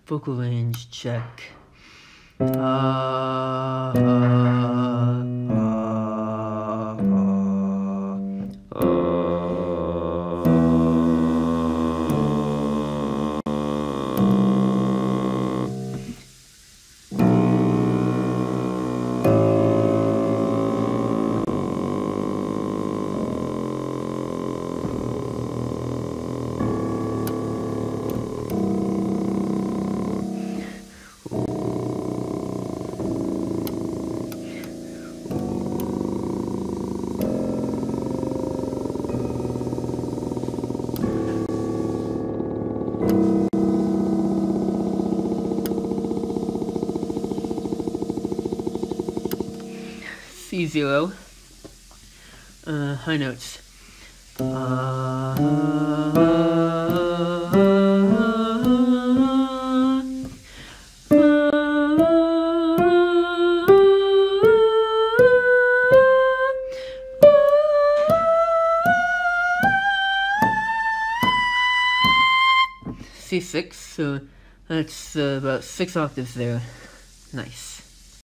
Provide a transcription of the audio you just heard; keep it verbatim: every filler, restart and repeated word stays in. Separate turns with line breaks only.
Vocal range, check. Uh, uh, uh, uh, uh. C zero, uh, high notes. Uh, C six, so that's uh, about six octaves there. Nice.